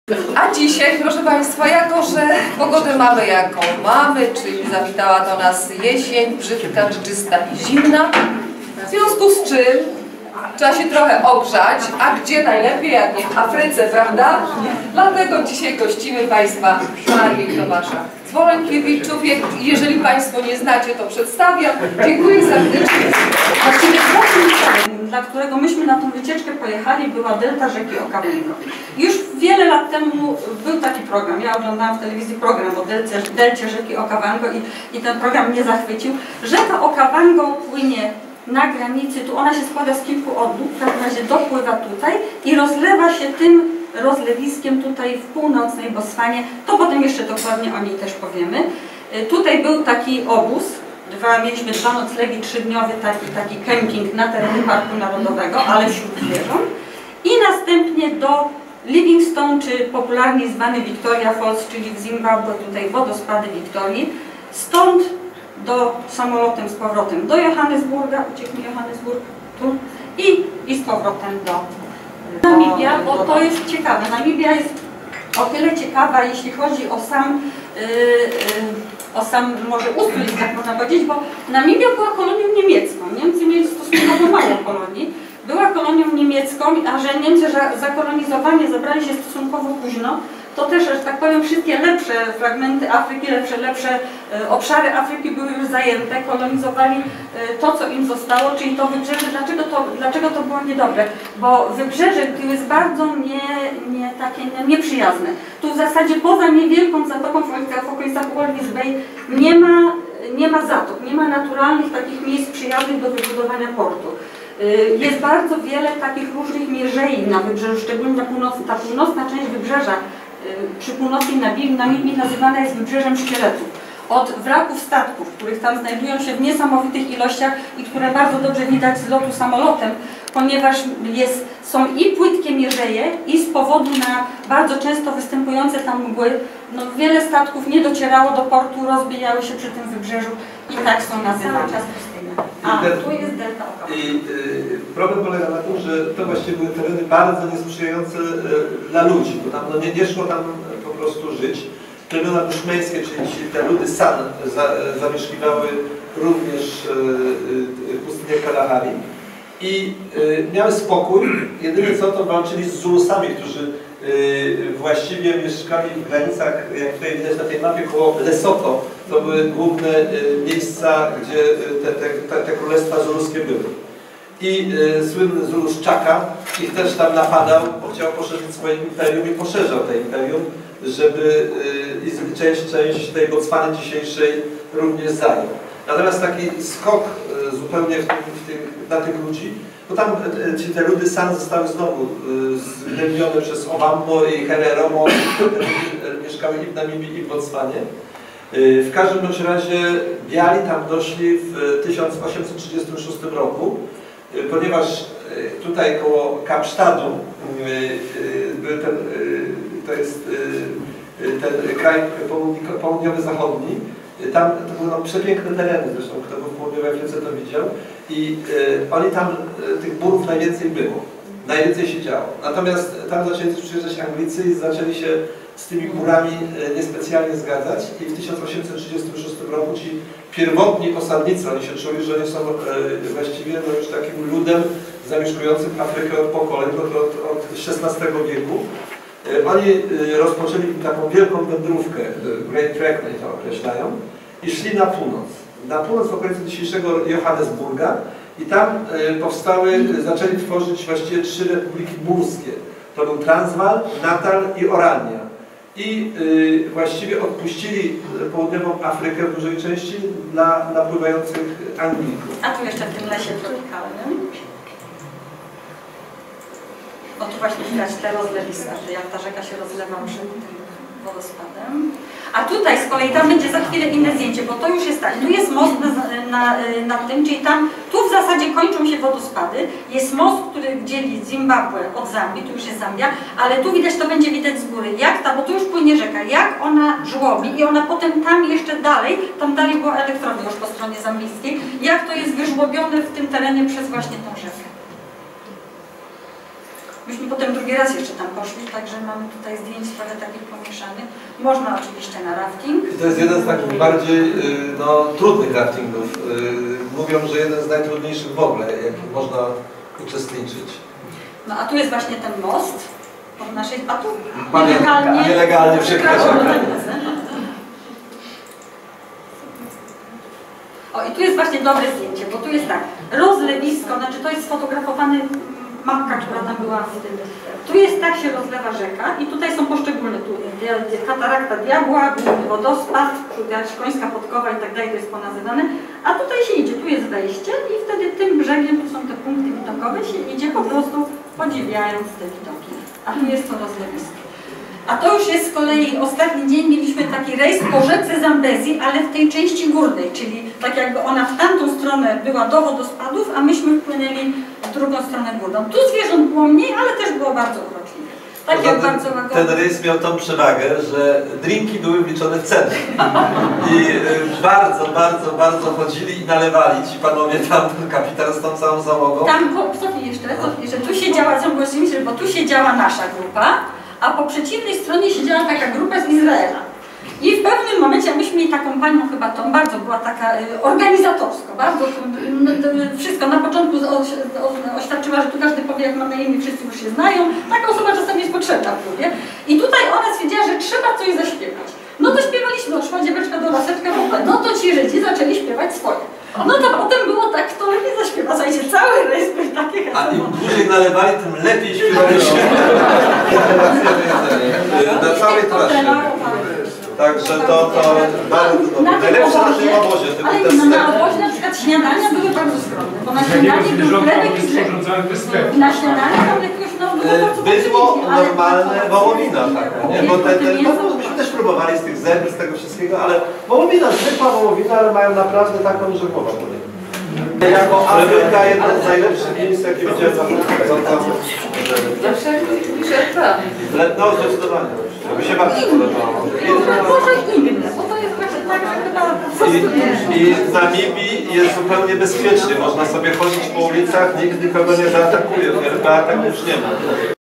A dzisiaj, proszę Państwa, jako że pogodę mamy jaką mamy, czyli zawitała do nas jesień, brzydka, czysta i zimna, w związku z czym trzeba się trochę ogrzać, a gdzie najlepiej jak nie w Afryce, prawda? Dlatego dzisiaj gościmy Państwa Marię i Tomasza Zwolenkiewicz. Jeżeli Państwo nie znacie, to przedstawiam. Dziękuję serdecznie. Właściwie głównym, dla którego myśmy na tą wycieczkę pojechali, była delta rzeki Okavango. Już wiele lat temu był taki program, ja oglądałam w telewizji program o delcie rzeki Okavango i ten program mnie zachwycił. Rzeka Okavango płynie na granicy, tu ona się składa z kilku odnóg, w każdym razie dopływa tutaj i rozlewa się tym rozlewiskiem tutaj w północnej Botswanie. To potem jeszcze dokładnie o niej też powiemy. Tutaj był taki obóz, mieliśmy 2 noclegi, 3-dniowy taki kemping na terenie Parku Narodowego, ale wśród zwierząt. I następnie do Livingstone, czy popularnie zwany Victoria Falls, czyli w Zimbabwe, tutaj wodospady Wiktorii. Stąd samolotem z powrotem do Johannesburga, uciekł Johannesburg tu i z powrotem do Namibia, bo to jest ciekawe. Namibia jest o tyle ciekawa, jeśli chodzi o sam może ustrój, tak można powiedzieć, bo Namibia była kolonią niemiecką. Niemcy mieli stosunkowo mało kolonii. Była kolonią niemiecką, a że Niemcy za kolonizowanie zabrali się stosunkowo późno, to też, że tak powiem, wszystkie lepsze fragmenty Afryki, lepsze obszary Afryki były już zajęte, kolonizowali to, co im zostało, czyli to wybrzeże. Dlaczego to było niedobre? Bo wybrzeże jest bardzo nieprzyjazne. Tu w zasadzie poza niewielką zatoką w okolicach Walvis Bay nie ma zatok, nie ma naturalnych takich miejsc przyjaznych do wybudowania portu. Jest bardzo wiele takich różnych mierzei na wybrzeżu, szczególnie ta północna część wybrzeża przy północnej Namibii nazywana jest wybrzeżem szkieletów. Od wraków statków, których tam znajdują się w niesamowitych ilościach i które bardzo dobrze widać z lotu samolotem, ponieważ są i płytkie mierzeje i z powodu na bardzo często występujące tam mgły, wiele statków nie docierało do portu, rozbijały się przy tym wybrzeżu i tak są nazywane. Tu jest delta Okavango. I problem polega na tym, że to właściwie były tereny bardzo niesprzyjające dla ludzi, bo tam nie szło tam po prostu żyć. Plemiona bushmeńskie, czyli te ludy San, zamieszkiwały również pustynię Kalahari i miały spokój. Jedyne co, to walczyli z Zulusami, którzy właściwie mieszkali w granicach, jak tutaj widać na tej mapie, koło Lesotho. To były główne miejsca, gdzie te królestwa zuluskie były. I słynny Zulus Chaka ich też tam napadał, bo chciał poszerzyć swoje imperium i poszerzał te imperium, żeby część tej Botswany dzisiejszej również zajął. Natomiast taki skok zupełnie na tych ludzi, bo tam te ludy San zostały znowu zgnębione przez Ovambo i Hereromo, które mieszkały i w Namibii, i w Botswanie. W każdym razie biali tam doszli w 1836 roku, ponieważ tutaj koło Kapsztadu to jest ten kraj południowy-zachodni. Tam to były przepiękne tereny, zresztą kto był w południowej Afryce, to widział. I oni tam, tych burów najwięcej było, najwięcej się działo. Natomiast tam zaczęli przyjeżdżać Anglicy i zaczęli się z tymi górami niespecjalnie zgadzać. I w 1836 roku ci pierwotni osadnicy, oni się czuli, że oni są właściwie już takim ludem zamieszkującym Afrykę od pokoleń, od XVI wieku. Oni rozpoczęli taką wielką wędrówkę, Great Trek oni to określają, i szli na północ. Na północ w okolicy dzisiejszego Johannesburga i tam zaczęli tworzyć właściwie 3 republiki burskie. To był Transvaal, Natal i Orania. I właściwie odpuścili południową Afrykę w dużej części dla napływających Anglików. A tu jeszcze w tym lesie tropikalnym. No tu właśnie widać te rozlewiska, że jak ta rzeka się rozlewa przed tym wodospadem. A tutaj z kolei, tam będzie za chwilę inne zdjęcie, bo to już jest tak, tu jest most nad tym, czyli tam, tu w zasadzie kończą się wodospady, jest most, który dzieli Zimbabwe od Zambii, tu już jest Zambia, ale tu widać, to będzie widać z góry, bo tu już płynie rzeka, jak ona żłobi i ona potem tam jeszcze dalej, tam dalej była elektrownia już po stronie zambijskiej, jak to jest wyżłobione w tym terenie przez właśnie tą rzekę. Myśmy potem drugi raz jeszcze tam poszli, także mamy tutaj zdjęć trochę takich pomieszanych. Można oczywiście na rafting. I to jest jeden z takich bardziej trudnych raftingów. Mówią, że jeden z najtrudniejszych w ogóle, jaki można uczestniczyć. No a tu jest właśnie ten most. Po naszej, a tu nielegalnie przekraczamy. O, i tu jest właśnie dobre zdjęcie, bo tu jest tak, rozlewisko, znaczy to jest sfotografowany mapka, która tam była w tym. Tu jest tak się rozlewa rzeka i tutaj są poszczególne, tu jest katarakta Diabła, wodospad, Końska Podkowa i tak dalej, to jest ponazywane, a tutaj się idzie, tu jest wejście i wtedy tym brzegiem, tu są te punkty widokowe, się idzie po prostu podziwiając te widoki, a tu jest to rozlewisko. A to już jest z kolei ostatni dzień, mieliśmy taki rejs po rzece Zambezi, ale w tej części górnej, czyli tak jakby ona w tamtą stronę była do wodospadów, a myśmy wpłynęli w drugą stronę górną. Tu zwierząt było mniej, ale też było bardzo uroczywie. Tak jak bardzo łagodnie. Ten rejs miał tą przewagę, że drinki były wliczone w cenę. I bardzo chodzili i nalewali ci panowie tam, kapitan z tą całą załogą. Tam, cofnij jeszcze, tu siedziała, bo tu siedziała nasza grupa, a po przeciwnej stronie siedziała taka grupa z Izraela. I w pewnym momencie, a myśmy mieli taką panią chyba, tą bardzo była taka organizatorska, bardzo wszystko na początku oświadczyła, że tu każdy powie, jak ma na imię, wszyscy już się znają. Taka osoba czasami jest potrzebna w klubie. I tutaj ona stwierdziła, że trzeba coś zaśpiewać. No to śpiewaliśmy, szła dzieweczka do laseczka, no to ci Żydzi zaczęli śpiewać swoje. No to potem było tak, kto lepiej zaśpiewa. Słuchajcie, cały rejs był taki. A im dłużej nalewali, tym lepiej śpiewaliśmy. Na całej trasie. Także to bardzo dobre. Najlepsze na tym obozie. Ale na obozie na przykład śniadania były bardzo skromne. Bo na śniadanie był chlebek i drzewek. Na śniadanie tam jakiegoś było normalne wołowina taka, nie? Bo myśmy też próbowali z tych zębów, z tego wszystkiego, ale wołowina, zwykła wołowina, ale mają naprawdę taką, że głowa boli. Jako Afryka jedno z najlepszych miejsc, jakie widziałem na No zdecydowanie. To mi się bardzo podobało. Może inne, bo to jest właśnie tak, że chyba... I w Namibii jest zupełnie bezpiecznie. Można sobie chodzić po ulicach, nikt nikogo nie zaatakuje. RPA tak już nie ma.